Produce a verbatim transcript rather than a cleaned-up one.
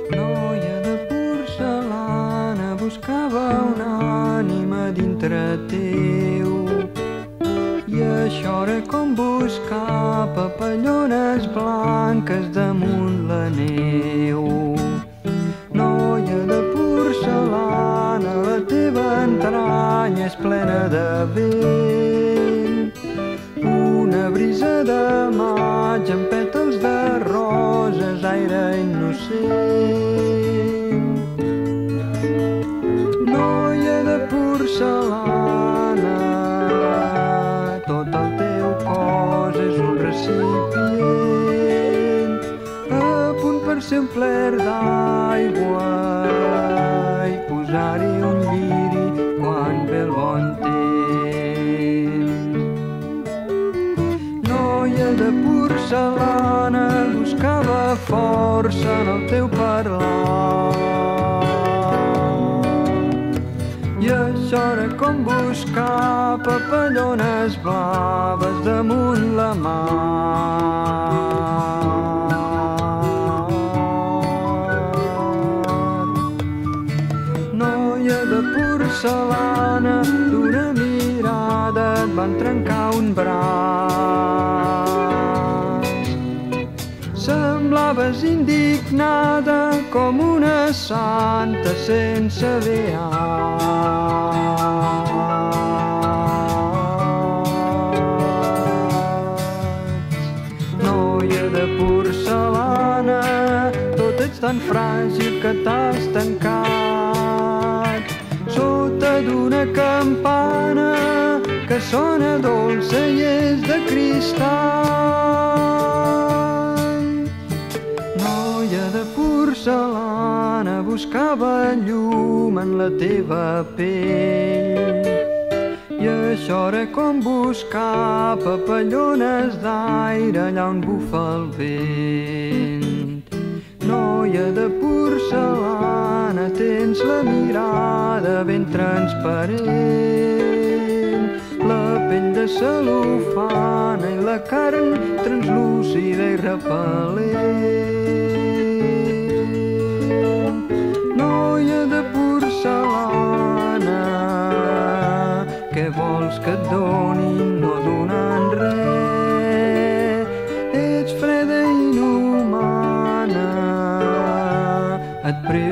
Noia de porcellana buscava una ànima dintre teu, i això era com buscar papallones blanques damunt la neu. Noia de porcellana, la teva entranya és plena de vent, una brisa de maig amb pètals de roses, aire innocent. Noia de porcellana, tot el teu cos és un recipient, a punt per ser un pler d'aigua i posar-hi un lliri quan ve el bon temps. Noia de porcellana, buscava força en el teu parlar, i això era com buscar papallones blaves damunt la mar. Noia de porcellana, d'una mirada et van trencar un braç. Semblaves indignada com una santa sense beats. Noia de porcellana, tot ets tan fràgil que t'has tancat sota d'una campana que sona dolça i és de cristall. Noia de porcellana, buscava llum en la teva pell, i això era com buscar papallones d'aire allà on bufa el vent. Noia de porcellana, tens la mirada ben transparent, la pell de cel·lofana i la carn translúcida i repel·lent. Noia de porcellana, què vols que et donin no donant res? Ets freda i inhumana, et prego